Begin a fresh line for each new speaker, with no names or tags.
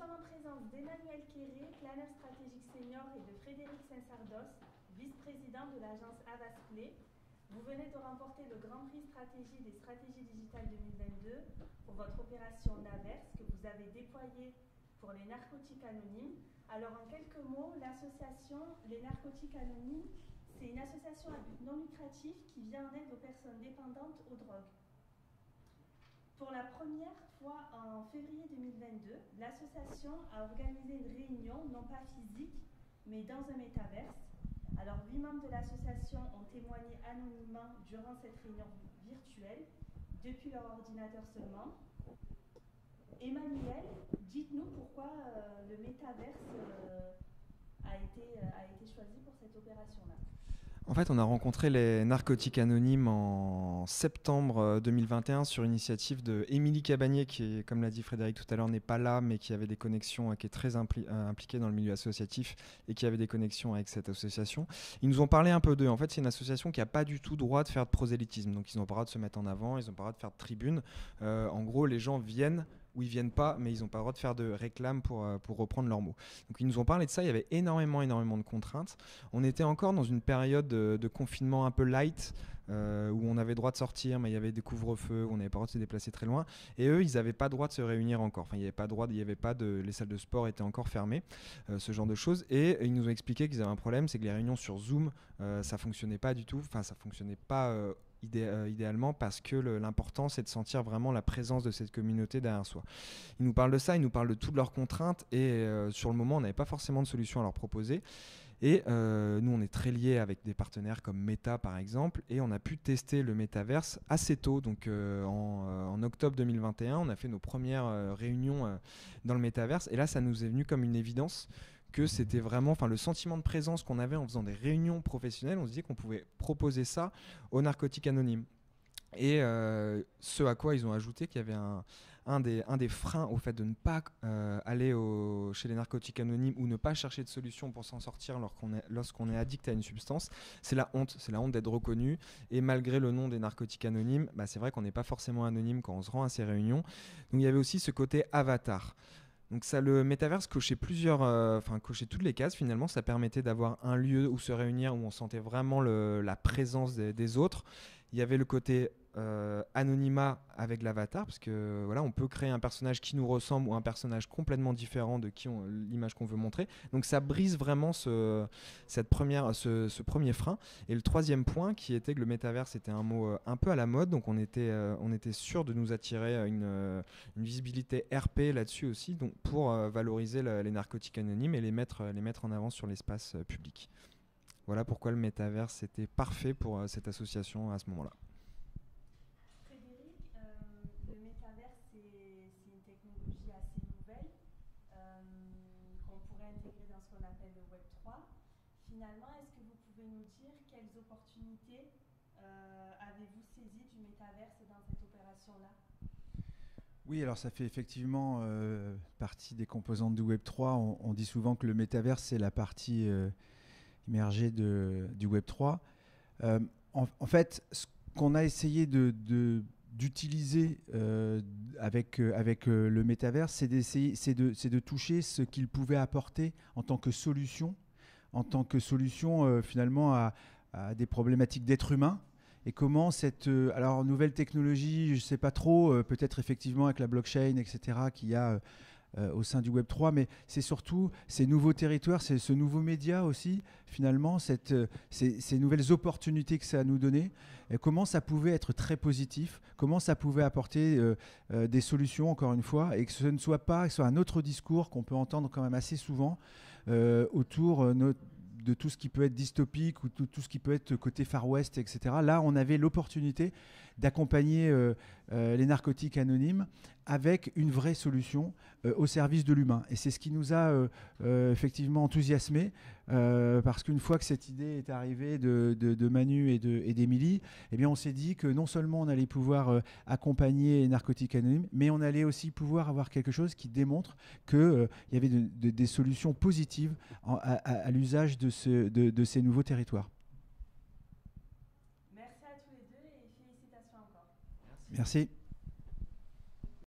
sommes en présence d'Emmanuel Quéré, planeur stratégique senior, et de Frédéric Saint-Sardos, vice-président de l'agence Avasplay. Vous venez de remporter le Grand Prix Stratégie des Stratégies Digitales 2022 pour votre opération Naverse que vous avez déployée pour les narcotiques anonymes. Alors en quelques mots, l'association Les Narcotiques Anonymes, c'est une association à but non lucratif qui vient en aide aux personnes dépendantes aux drogues. Pour la première fois en février 2022, l'association a organisé une réunion, non pas physique, mais dans un métaverse. Alors, 8 membres de l'association ont témoigné anonymement durant cette réunion virtuelle, depuis leur ordinateur seulement. Emmanuel, dites-nous pourquoi le métaverse a été choisi pour cette opération-là.
En fait, on a rencontré les narcotiques anonymes en septembre 2021 sur initiative de Émilie Cabanier, qui, comme l'a dit Frédéric tout à l'heure, n'est pas là, mais qui avait des connexions, qui est très impliquée dans le milieu associatif et qui avait des connexions avec cette association. Ils nous ont parlé un peu d'eux. En fait, c'est une association qui n'a pas du tout droit de faire de prosélytisme. Donc, ils n'ont pas le droit de se mettre en avant, ils n'ont pas le droit de faire de tribune. En gros, les gens viennent ou ils viennent pas, mais ils n'ont pas le droit de faire de réclame pour reprendre leurs mots. Donc ils nous ont parlé de ça, il y avait énormément de contraintes. On était encore dans une période de confinement un peu light, où on avait le droit de sortir, mais il y avait des couvre-feux, on n'avait pas le droit de se déplacer très loin. Et eux, ils n'avaient pas le droit de se réunir encore. Enfin, il n'y avait pas droit, les salles de sport étaient encore fermées, ce genre de choses. Et ils nous ont expliqué qu'ils avaient un problème, c'est que les réunions sur Zoom, ça fonctionnait pas du tout. Enfin, ça fonctionnait pas idéalement, parce que l'important c'est de sentir vraiment la présence de cette communauté derrière soi. Ils nous parlent de ça, ils nous parlent de toutes leurs contraintes et sur le moment on n'avait pas forcément de solution à leur proposer. Et nous, on est très liés avec des partenaires comme Meta, par exemple, et on a pu tester le métaverse assez tôt. Donc, en octobre 2021, on a fait nos premières réunions dans le métaverse. Et là, ça nous est venu comme une évidence que c'était vraiment, le sentiment de présence qu'on avait en faisant des réunions professionnelles. On se disait qu'on pouvait proposer ça aux narcotiques anonymes. Et ce à quoi ils ont ajouté qu'il y avait un des freins au fait de ne pas aller chez les narcotiques anonymes ou ne pas chercher de solution pour s'en sortir lorsqu'on est addict à une substance, c'est la honte. C'est la honte d'être reconnu. Et malgré le nom des narcotiques anonymes, c'est vrai qu'on n'est pas forcément anonyme quand on se rend à ces réunions. Donc il y avait aussi ce côté avatar. Donc ça, le métaverse cochait cochait toutes les cases finalement. Ça permettait d'avoir un lieu où se réunir, où on sentait vraiment la présence des autres. Il y avait le côté anonymat avec l'avatar, parce que voilà, on peut créer un personnage qui nous ressemble ou un personnage complètement différent de l'image qu'on veut montrer. Donc ça brise vraiment ce premier frein. Et le troisième point, qui était que le métaverse était un mot un peu à la mode, donc on était sûr de nous attirer une visibilité RP là-dessus aussi, donc pour valoriser les narcotiques anonymes et les mettre en avant sur l'espace public. Voilà pourquoi le métaverse était parfait pour cette association à ce moment-là.
Frédéric, le métaverse, c'est une technologie assez nouvelle qu'on pourrait intégrer dans ce qu'on appelle le Web 3. Finalement, est-ce que vous pouvez nous dire quelles opportunités avez-vous saisies du métaverse dans cette opération-là ?
Oui, alors ça fait effectivement partie des composantes du Web 3. On dit souvent que le métaverse, c'est la partie immergée du Web 3. En fait, ce qu'on a essayé d'utiliser avec le métaverse, c'est de toucher ce qu'il pouvait apporter en tant que solution finalement à des problématiques d'être humain. Et comment cette nouvelle technologie, je ne sais pas trop, peut-être effectivement avec la blockchain, etc., qu'il y a au sein du Web 3, mais c'est surtout ces nouveaux territoires, c'est ce nouveau média aussi, finalement, ces nouvelles opportunités que ça a nous donné, et comment ça pouvait être très positif, comment ça pouvait apporter des solutions, encore une fois, et que ce ne soit pas, que ce soit un autre discours qu'on peut entendre quand même assez souvent autour de tout ce qui peut être dystopique ou tout ce qui peut être côté Far West, etc. Là, on avait l'opportunité d'accompagner les narcotiques anonymes avec une vraie solution au service de l'humain. Et c'est ce qui nous a effectivement enthousiasmés, parce qu'une fois que cette idée est arrivée de Manu et d'Émilie, eh bien on s'est dit que non seulement on allait pouvoir accompagner les narcotiques anonymes, mais on allait aussi pouvoir avoir quelque chose qui démontre qu'il y avait des solutions positives à l'usage de ces nouveaux territoires.
Merci à tous les deux et félicitations encore.
Merci.